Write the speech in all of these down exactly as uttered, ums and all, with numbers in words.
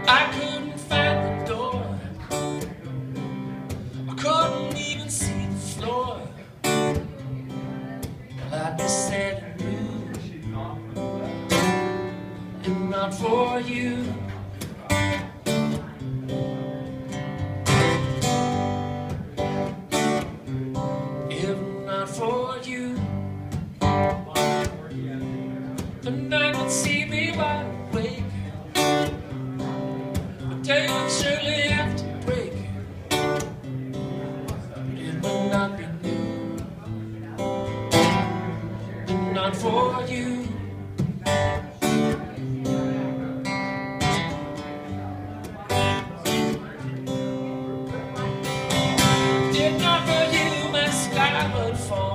I couldn't find the door, I couldn't even see the floor. I'd be sad and blue if not for you. If not for you, the night would see me wide awake. The day would surely have to break, but it would not be new. If not for you. If not for you, my sky would fall,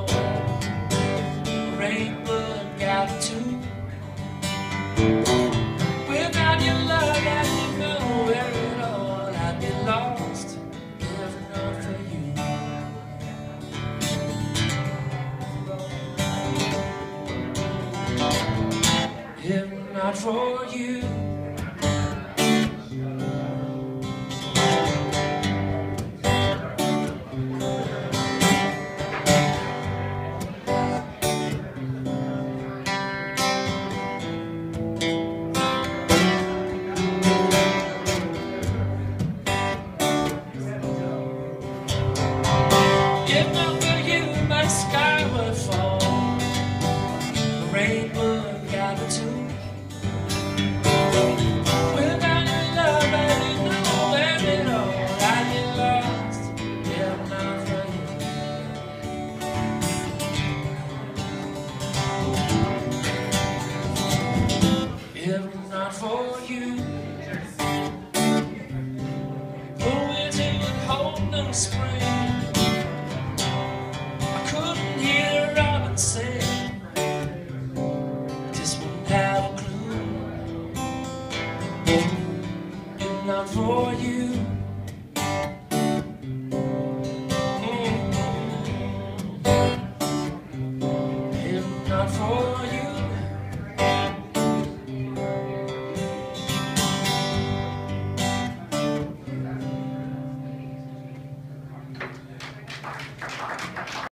rain would gather too. Without your love, I'd be nowhere at all. I'd be lost if not for you. If not for